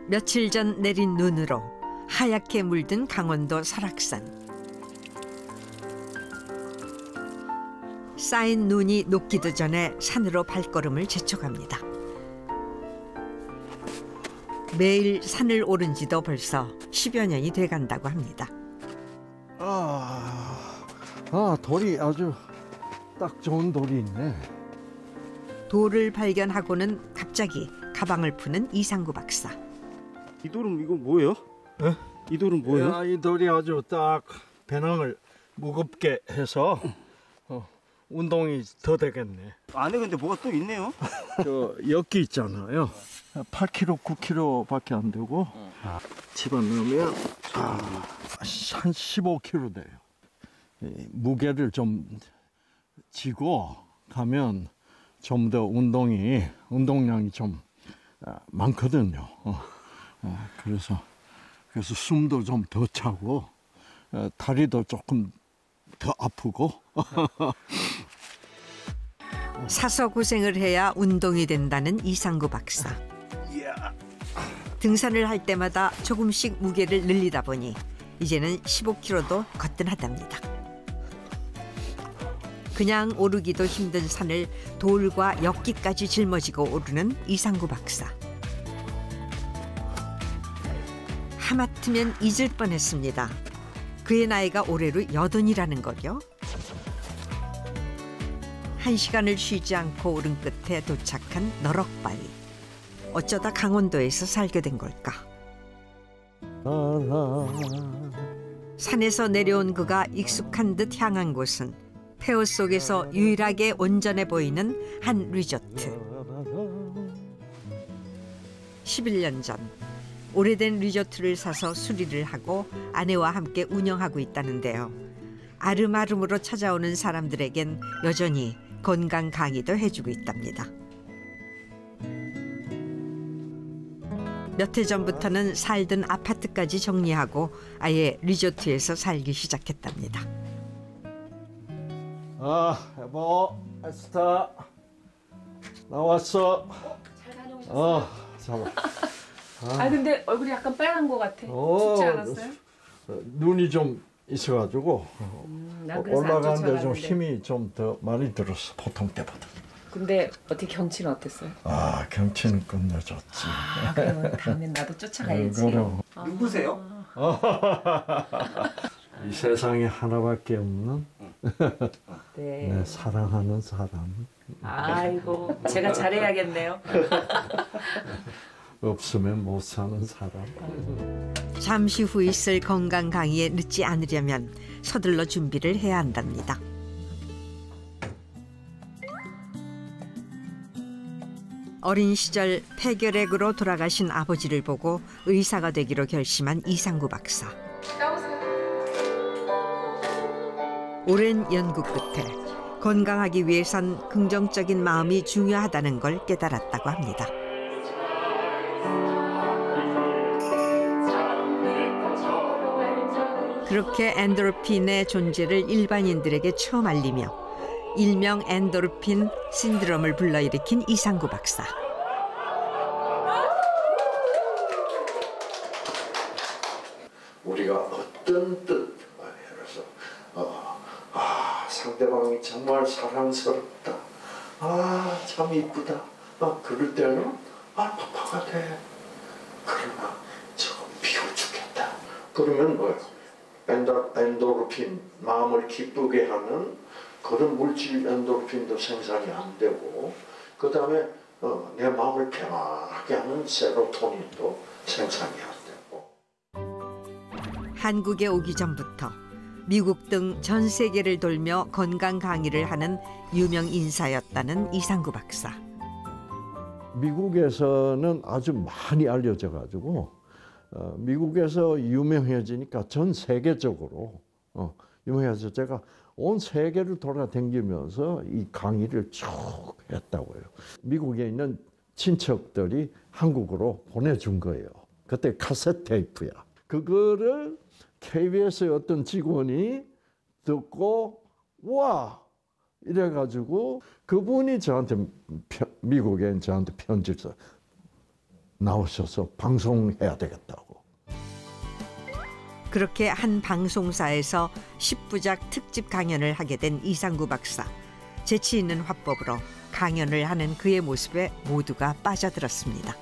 며칠 전 내린 눈으로 하얗게 물든 강원도 설악산. 쌓인 눈이 녹기도 전에 산으로 발걸음을 재촉합니다. 매일 산을 오른 지도 벌써 10여 년이 돼간다고 합니다. 돌이 아주 딱 좋은 돌이 있네. 돌을 발견하고는 갑자기 가방을 푸는 이상구 박사. 이 돌은 이거 뭐예요? 에? 이 돌은 뭐예요? 이 돌이 아주 딱 배낭을 무겁게 해서 운동이 더 되겠네. 안에 근데 뭐가 또 있네요? 저 엿기 있잖아요. 8kg, 9kg밖에 안 되고 집어넣으면 한 15kg 돼요. 무게를 좀 지고 가면 좀 더 운동량이 좀 많거든요. 그래서 숨도 좀 더 차고 다리도 조금 더 아프고. 사서 고생을 해야 운동이 된다는 이상구 박사. 등산을 할 때마다 조금씩 무게를 늘리다 보니 이제는 15kg도 거뜬하답니다. 그냥 오르기도 힘든 산을 돌과 엿기까지 짊어지고 오르는 이상구 박사. 하마터면 잊을 뻔했습니다. 그의 나이가 올해로 80이라는 거요. 1시간을 쉬지 않고 오른 끝에 도착한 너럭바위. 어쩌다 강원도에서 살게 된 걸까? 산에서 내려온 그가 익숙한 듯 향한 곳은 폐허 속에서 유일하게 온전해 보이는 한 리조트. 11년 전 오래된 리조트를 사서 수리를 하고 아내와 함께 운영하고 있다는데요. 아름아름으로 찾아오는 사람들에겐 여전히 건강 강의도 해주고 있답니다. 몇 해 전부터는 살던 아파트까지 정리하고 아예 리조트에서 살기 시작했답니다. 여보, 에스타 나왔어. 잘 다녀오셨어요? 잡아. 근데 얼굴이 약간 빨간 것 같아. 춥지 않았어요? 눈이 좀 있어가지고 난 그래서 안 올라가는데 좀 쫓아가는데. 힘이 좀 더 많이 들었어, 보통 때보다. 근데 어떻게 경치는 어땠어요? 경치는 끝내줬지. 그러면 다음엔 나도 쫓아가야지. 그럼. 누구세요? 이 세상에 하나밖에 없는 네. 내 사랑하는 사람. 아이고, 제가 잘해야겠네요. 없으면 못 사는 사람. 잠시 후 있을 건강 강의에 늦지 않으려면 서둘러 준비를 해야 한답니다. 어린 시절 폐결핵으로 돌아가신 아버지를 보고 의사가 되기로 결심한 이상구 박사. 오랜 연구 끝에 건강하기 위해선 긍정적인 마음이 중요하다는 걸 깨달았다고 합니다. 그렇게 엔도르핀의 존재를 일반인들에게 처음 알리며 일명 엔도르핀 신드롬을 불러일으킨 이상구 박사. 우리가 어떤 뜻, 그래서 상대방이 정말 사랑스럽다, 참 이쁘다, 그럴 때는 파파가 돼. 그러나 저거 미워 죽겠다. 그러면 뭐예요? 엔도르핀, 마음을 기쁘게 하는 그런 물질 엔도르핀도 생산이 안 되고, 그 다음에 내 마음을 편안하게 하는 세로토닌도 생산이 안 되고. 한국에 오기 전부터 미국 등 전 세계를 돌며 건강 강의를 하는 유명 인사였다는 이상구 박사. 미국에서는 아주 많이 알려져 가지고 미국에서 유명해지니까 전 세계적으로 유명해서 제가 온 세계를 돌아다니면서 이 강의를 쭉 했다고요. 미국에 있는 친척들이 한국으로 보내준 거예요. 그때 카세트 테이프야. 그거를 KBS의 어떤 직원이 듣고 와 이래가지고 그분이 저한테 미국에 저한테 편지를 써. 나오셔서 방송해야 되겠다고. 그렇게 한 방송사에서 10부작 특집 강연을 하게 된 이상구 박사. 재치 있는 화법으로 강연을 하는 그의 모습에 모두가 빠져들었습니다.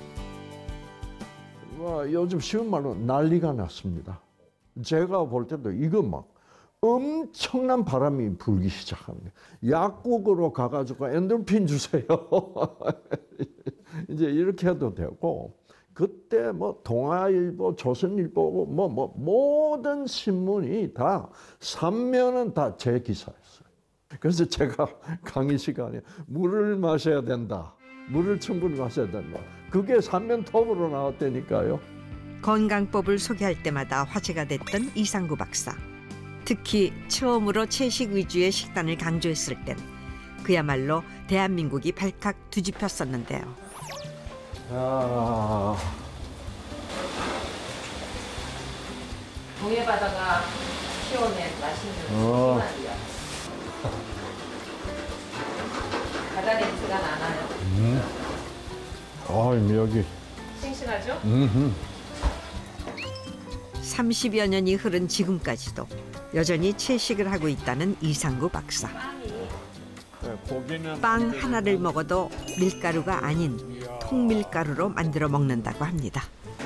요즘 쉬운 말로 난리가 났습니다. 제가 볼 때도 이거 막 엄청난 바람이 불기 시작합니다. 약국으로 가가지고 엔돌핀 주세요. 이제 이렇게 해도 되고, 그때 뭐 동아일보, 조선일보, 모든 신문이 다 3면은 다 제 기사였어요. 그래서 제가 강의 시간에 물을 마셔야 된다. 물을 충분히 마셔야 된다. 그게 3면 톱으로 나왔다니까요. 건강법을 소개할 때마다 화제가 됐던 이상구 박사. 특히 처음으로 채식 위주의 식단을 강조했을 땐 그야말로 대한민국이 발칵 뒤집혔었는데요. 동해 바다가 키워낸 맛있는 고기말이요. 바다 냄새가 나나요? 여기. 싱싱하죠? 30여 년이 흐른 지금까지도 여전히 채식을 하고 있다는 이상구 박사. 빵 하나를 먹어도 밀가루가 아닌 통밀가루로 만들어 먹는다고 합니다.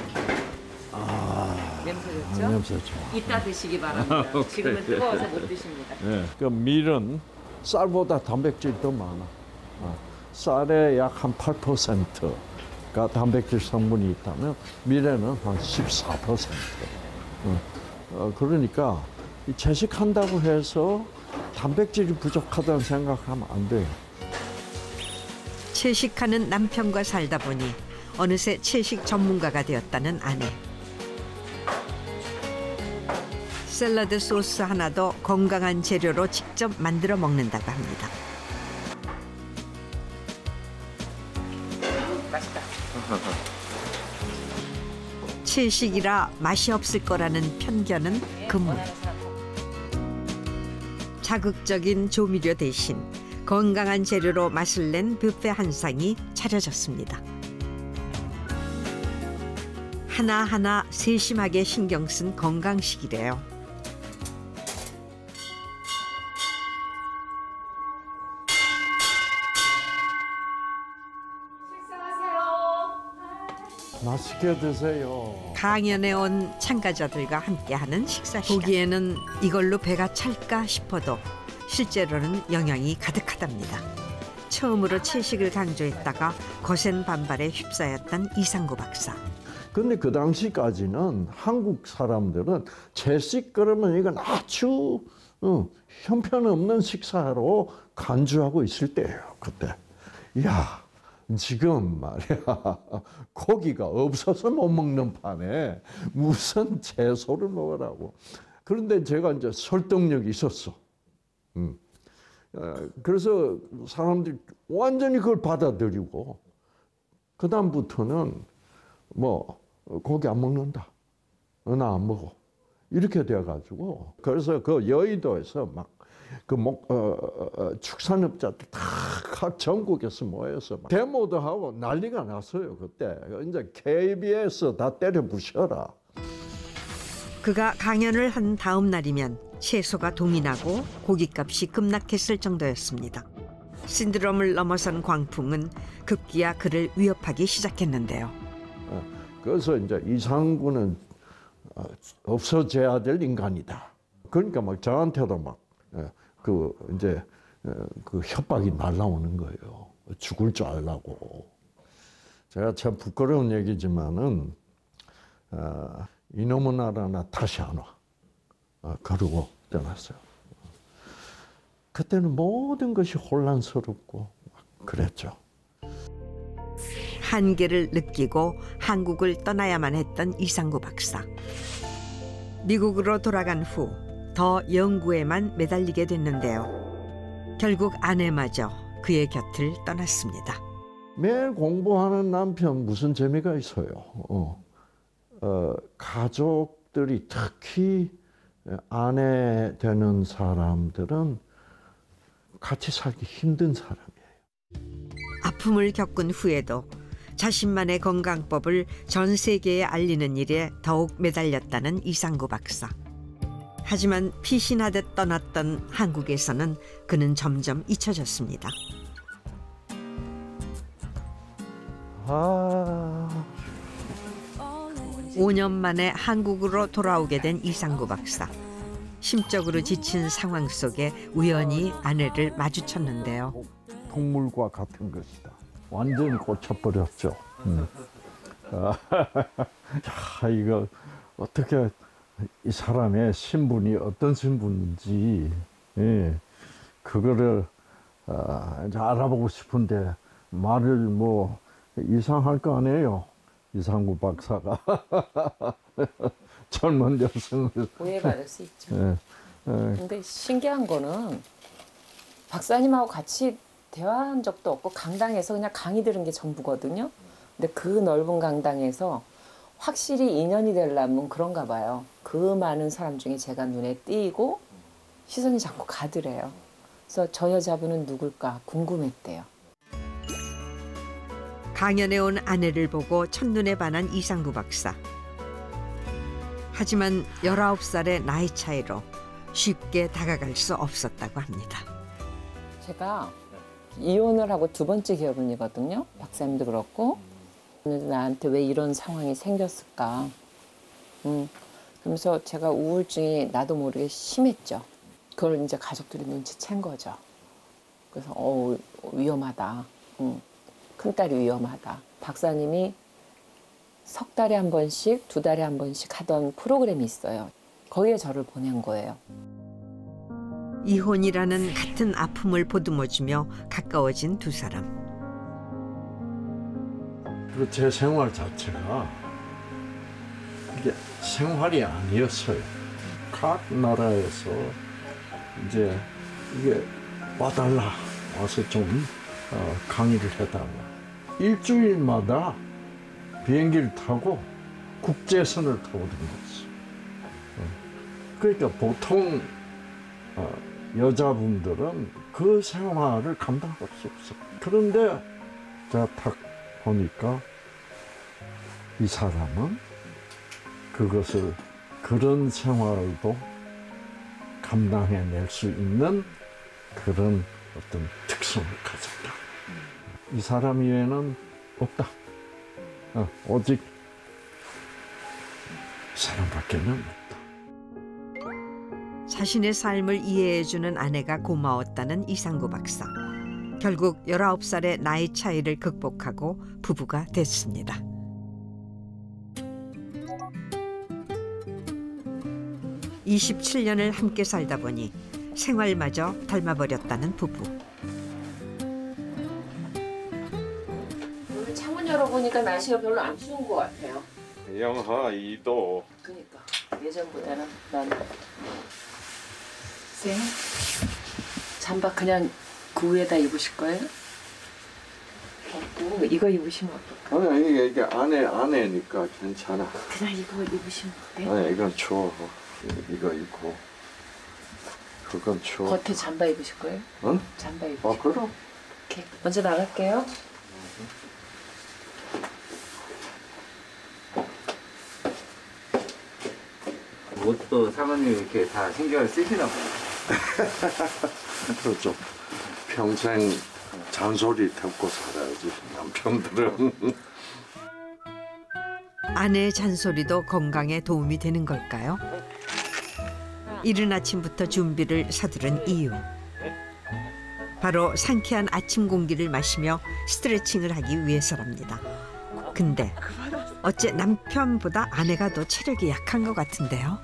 냄새 좋죠? 냄새 좋아. 이따 드시기 바랍니다. 지금은 뜨거워서 못 드십니다. 그 밀은 쌀보다 단백질이 더 많아. 쌀의 약 한 8%가 단백질 성분이 있다면 밀에는 한 14%. 그러니까 이 채식한다고 해서 단백질이 부족하다는 생각하면 안 돼요. 채식하는 남편과 살다 보니 어느새 채식 전문가가 되었다는 아내. 샐러드 소스 하나도 건강한 재료로 직접 만들어 먹는다고 합니다. 맛있다. 채식이라 맛이 없을 거라는 편견은 금물. 자극적인 조미료 대신 건강한 재료로 맛을 낸 뷔페 한 상이 차려졌습니다. 하나하나 세심하게 신경 쓴 건강식이래요. 맛있게 드세요. 강연에 온 참가자들과 함께하는 식사 시간. 보기에는 이걸로 배가 찰까 싶어도 실제로는 영양이 가득하답니다. 처음으로 채식을 강조했다가 거센 반발에 휩싸였던 이상구 박사. 근데 그 당시까지는 한국 사람들은 채식 그러면 이건 아주 형편없는 식사로 간주하고 있을 때예요. 그때. 이야. 지금 말이야 고기가 없어서 못 먹는 판에 무슨 채소를 먹으라고. 그런데 제가 이제 설득력이 있었어. 그래서 사람들이 완전히 그걸 받아들이고 그 다음부터는 뭐 고기 안 먹는다. 나 안 먹어. 이렇게 돼가지고 그래서 그 여의도에서 막 그 축산업자들 다 각 전국에서 모여서 막 데모도 하고 난리가 났어요. 그때 이제 KBS 다 때려 부셔라. 그가 강연을 한 다음 날이면 채소가 동인하고 고깃값이 급락했을 정도였습니다. 신드롬을 넘어선 광풍은 급기야 그를 위협하기 시작했는데요. 그래서 이제 이상구는 없어져야 될 인간이다. 그러니까 막 저한테도 막 이제 그 협박이 날라오는 거예요. 죽을 줄 알라고. 제가 참 부끄러운 얘기지만은 이놈의 나라 나 다시 안 와. 그러고 떠났어요. 그때는 모든 것이 혼란스럽고 그랬죠. 한계를 느끼고 한국을 떠나야만 했던 이상구 박사. 미국으로 돌아간 후 더 연구에만 매달리게 됐는데요. 결국 아내마저 그의 곁을 떠났습니다. 매일 공부하는 남편 무슨 재미가 있어요. 가족들이 특히 아내 되는 사람들은 같이 살기 힘든 사람이에요. 아픔을 겪은 후에도 자신만의 건강법을 전 세계에 알리는 일에 더욱 매달렸다는 이상구 박사. 하지만 피신하듯 떠났던 한국에서는 그는 점점 잊혀졌습니다. 5년 만에 한국으로 돌아오게 된 이상구 박사. 심적으로 지친 상황 속에 우연히 아내를 마주쳤는데요. 동물과 같은 것이다. 완전히 꽂혀버렸죠. 야, 이거 어떻게 이 사람의 신분이 어떤 신분인지, 예, 그거를 이제 알아보고 싶은데 말을 뭐 이상할 거 아니에요. 이상구 박사가 젊은 여성을 오해받을 수 있죠. 예, 예. 근데 신기한 거는 박사님하고 같이 대화한 적도 없고 강당에서 그냥 강의 들은 게 전부거든요. 근데 그 넓은 강당에서 확실히 인연이 되려면 그런가 봐요. 그 많은 사람 중에 제가 눈에 띄고 시선이 자꾸 가더래요. 그래서 저 여자분은 누굴까 궁금했대요. 강연에 온 아내를 보고 첫눈에 반한 이상구 박사. 하지만 19살의 나이 차이로 쉽게 다가갈 수 없었다고 합니다. 제가 이혼을 하고 두 번째 결혼이거든요. 박사님도 그렇고. 나한테 왜 이런 상황이 생겼을까. 그러면서 제가 우울증이 나도 모르게 심했죠. 그걸 이제 가족들이 눈치챈 거죠. 그래서 위험하다. 큰딸이 위험하다. 박사님이 석 달에 한 번씩, 두 달에 한 번씩 하던 프로그램이 있어요. 거기에 저를 보낸 거예요. 이혼이라는 같은 아픔을 보듬어주며 가까워진 두 사람. 그리고 제 생활 자체가 이게 생활이 아니었어요. 각 나라에서 이제 이게 와달라, 와서 좀 강의를 해달라. 일주일마다 비행기를 타고 국제선을 타고 다녔어요. 그러니까 보통 여자분들은 그 생활을 감당할 수 없어요. 그런데 제가 딱 보니까 이 사람은 그것을, 그런 생활도 감당해낼 수 있는 그런 어떤 특성을 가졌다. 이 사람 이외에는 없다. 오직 이 사람밖에는 없다. 자신의 삶을 이해해주는 아내가 고마웠다는 이상구 박사. 결국 19살의 나이 차이를 극복하고 부부가 됐습니다. (27년을) 함께 살다 보니 생활마저 닮아버렸다는 부부. 오늘 창문 열어보니까 날씨가 별로 안 추운 것 같아요. 영하 2도. 그러니까 예전보다는 난 쌤 잠바 그냥 그 위에다 입으실 거예요? 이거 입으시면 어떨까요? 아니 이게 안에니까 괜찮아. 그냥 이거 입으시면 어때요? 아니 이건 추워. 이거 입고. 그건 추워. 겉에 잠바 입으실 거예요? 응? 잠바 입으실 거예요? 그럼. 오케이. 먼저 나갈게요. 뭣도 사모님 이렇게 다 신경을 쓰시나 봐요. 그렇죠. 평생 잔소리 듣고 살아야지 남편들은. 아내의 잔소리도 건강에 도움이 되는 걸까요? 이른 아침부터 준비를 서두른 이유. 바로 상쾌한 아침 공기를 마시며 스트레칭을 하기 위해서랍니다. 근데 어째 남편보다 아내가 더 체력이 약한 것 같은데요.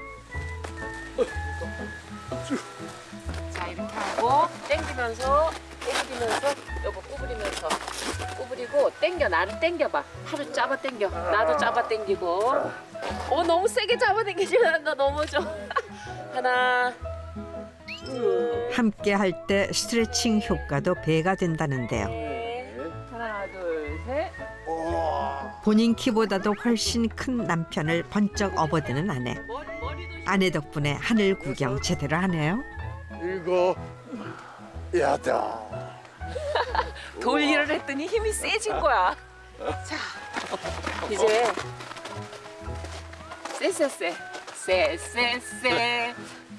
자, 이렇게 하고 당기면서 요거 구부리고 당겨. 나를 당겨봐. 팔을 잡아 당겨. 나도 잡아 당기고. 너무 세게 잡아 당기지 나 넘어져. 하나, 둘, 함께 할 때 스트레칭 효과도 배가 된다는데요. 하나, 둘, 셋. 본인 키보다도 훨씬 큰 남편을 번쩍 업어드는 아내. 아내 덕분에 하늘 구경 제대로 하네요. 이거 야다. 돌 일을 했더니 힘이 세진 거야. 자, 이제 쎄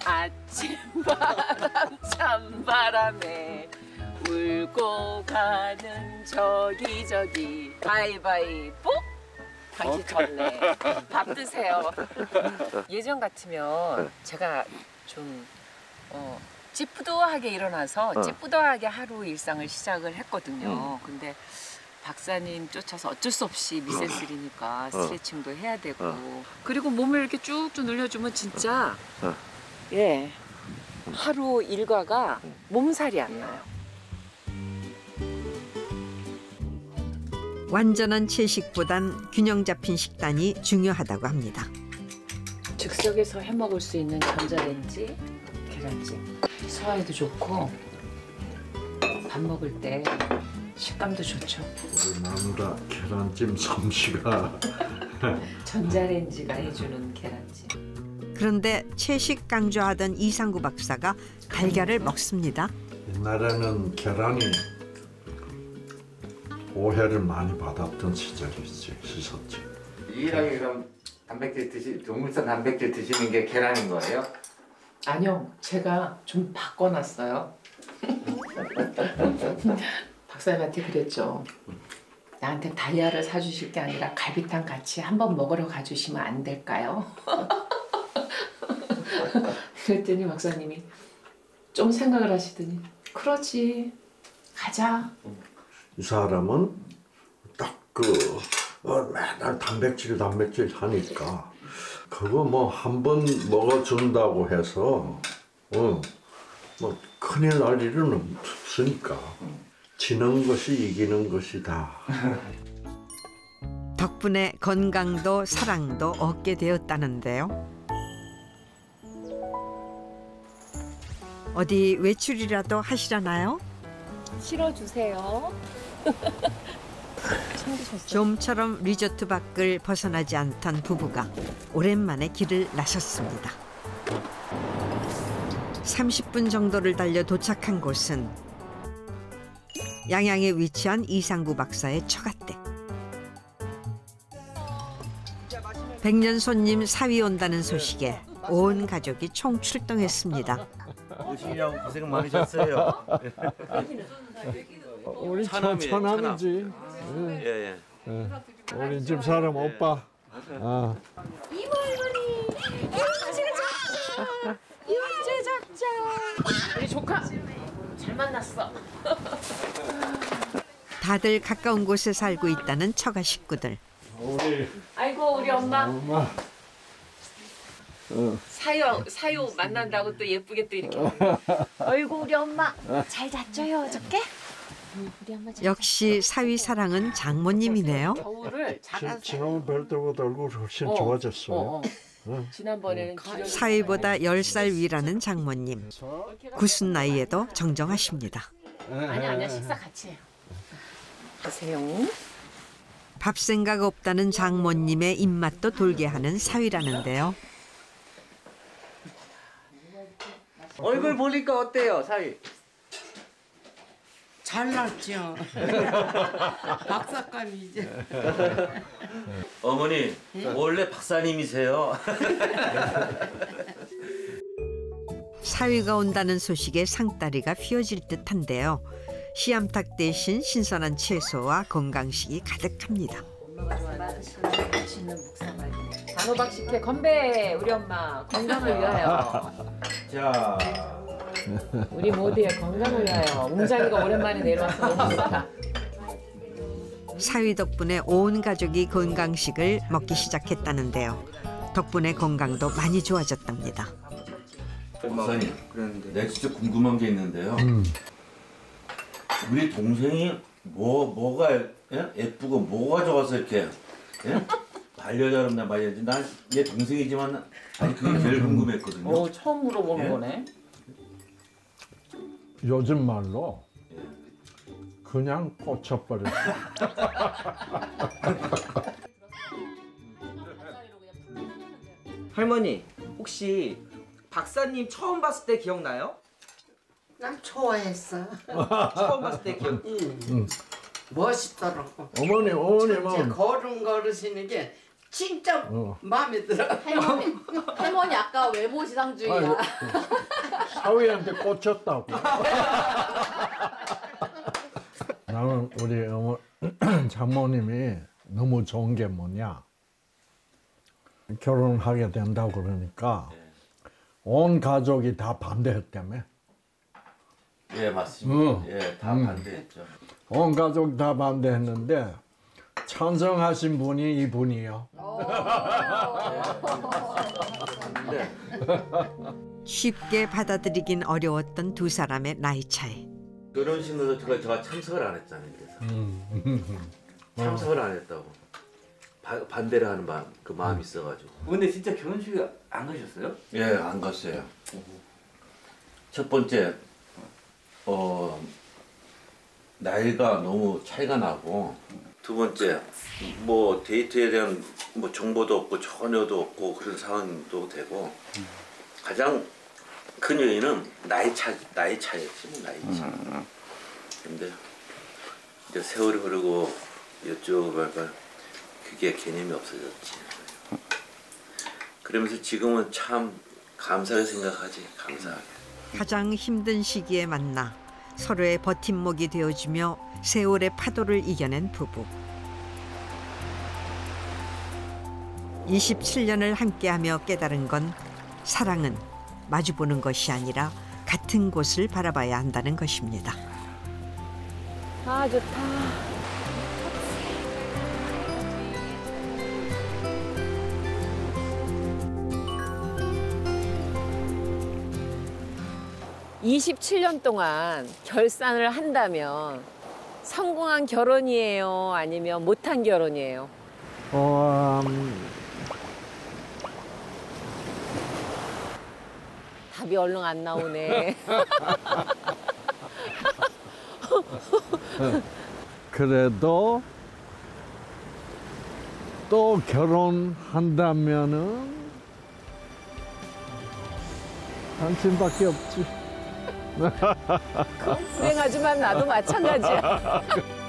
아침바람 찬바람에 울고 가는 저기 가위바위보 당신 졌네. 밥 드세요. 예전 같으면 제가 좀 찌뿌둥하게 일어나서 찌뿌둥하게 하루 일상을 시작을 했거든요. 근데 박사님 쫓아서 어쩔 수 없이 미세스리니까 스트레칭도 해야 되고 그리고 몸을 이렇게 쭉쭉 늘려주면 진짜 예 하루 일과가 몸살이 안 나요. 완전한 채식보단 균형 잡힌 식단이 중요하다고 합니다. 즉석에서 해 먹을 수 있는 전자레인지 계란찜 소화에도 좋고 밥 먹을 때 식감도 좋죠. 우리 마누라 계란찜 솜씨가 전자레인지가 해주는 계란찜. 그런데 채식 강조하던 이상구 박사가 달걀을 먹습니다. 옛날에는 계란이 오해를 많이 받았던 시절이 있었지. 유일하게 그럼 동물성 단백질 드시는 게 계란인 거예요? 아니요, 제가 좀 바꿔놨어요. 박사님한테 그랬죠. 나한테 다이아를 사주실 게 아니라 갈비탕 같이 한번 먹으러 가주시면 안 될까요? 그랬더니 박사님이 좀 생각을 하시더니 그러지, 가자. 이 사람은 딱 맨날 단백질 하니까 그거 뭐 한 번 먹어준다고 해서 뭐 큰일 날 일은 없으니까 지는 것이 이기는 것이다. 덕분에 건강도 사랑도 얻게 되었다는데요. 어디 외출이라도 하시려나요? 실어주세요. 좀처럼 리조트 밖을 벗어나지 않던 부부가 오랜만에 길을 나섰습니다. 30분 정도를 달려 도착한 곳은 양양에 위치한 이상구 박사의 처갓댁. 100년 손님 사위 온다는 소식에 온 가족이 총출동했습니다. 오시느냐고 고생 많으셨어요. 우리 처남이에요, 처남이지. 예. 우리 집 사람 오빠. 우리 조카 잘 만났어. 다들 가까운 곳에 살고 있다는 처가 식구들. 아이고 우리 엄마. 사요 만난다고 또 예쁘게 또 이렇게. 아이고 우리 엄마 잘 잤죠요 어저께? 우리 엄마 잘 역시 사위 사랑은 장모님이네요. 겨울을 작아서. 지난번 뵐 때보다 얼굴이 훨씬 좋아졌어요. 지난번에는 사위보다 10살 위라는 장모님. 굳은 나이에도 정정하십니다. 아니야 식사 같이 해요. 하세요. 밥 생각 없다는 장모님의 입맛도 돌게 하는 사위라는데요. 얼굴 보니까 어때요, 사위? 잘났죠. 박사감이죠. 어머니, 원래 박사님이세요. 사위가 온다는 소식에 상다리가 휘어질 듯한데요. 씨암탉 대신 신선한 채소와 건강식이 가득합니다. 엄마가 좋아하는 맛있는 묵사발. 단호박식혜 건배 우리 엄마 건강을 위하여. 자, 우리 모두의 건강을 위하여. 웅장이가 오랜만에 내려와서 너무 좋다. 사위 덕분에 온 가족이 건강식을 먹기 시작했다는데요. 덕분에 건강도 많이 좋아졌답니다. 박사님, 그런데 내가 진짜 궁금한 게 있는데요. 우리 동생이 뭐가 예쁘고 뭐가 좋아서 이렇게 반려자랍나 말이지. 난 얘 동생이지만 아니 그게 제일 궁금했거든요. 처음 물어보는 거네. 요즘 말로 그냥 꽂혀버렸어. 할머니, 혹시 박사님 처음 봤을 때 기억나요? 난 좋아했어. 처음 봤을 때 기억. 멋있더라고. 어머님은 첫째 걸음 걸으시는 게 진짜 마음에 들어. 할머니 아까 외모 지상주의야. 사위한테 꽂혔다고. 나는 우리 장모님이 너무 좋은 게 뭐냐. 결혼하게 된다고 그러니까 온 가족이 다 반대했다며. 예, 맞습니다. 예, 다 반대했죠. 온 가족 다 반대했는데 찬성하신 분이 이분이요. 쉽게 받아들이긴 어려웠던 두 사람의 나이 차이. 결혼식에서 제가 참석을 안 했잖아요. 그래서 참석을 안 했다고 반대를 하는 그 마음이 있어가지고. 근데 진짜 결혼식에 안 가셨어요? 예, 안 갔어요. 첫 번째 나이가 너무 차이가 나고, 두 번째 뭐 데이트에 대한 뭐 정보도 없고 전혀도 없고 그런 상황도 되고, 가장 큰 요인은 나이 차였지 뭐, 나이 차. 근데 이제 세월이 흐르고 이쪽 그게 개념이 없어졌지. 그러면서 지금은 참 감사하게 생각하지, 감사하게. 가장 힘든 시기에 만나 서로의 버팀목이 되어주며 세월의 파도를 이겨낸 부부. 27년을 함께하며 깨달은 건 사랑은 마주보는 것이 아니라 같은 곳을 바라봐야 한다는 것입니다. 아, 좋다. (27년) 동안 결산을 한다면 성공한 결혼이에요? 아니면 못한 결혼이에요? 답이 얼른 안 나오네. 그래도 또 결혼한다면은 당신밖에 없지. 불행하지만 나도 마찬가지야.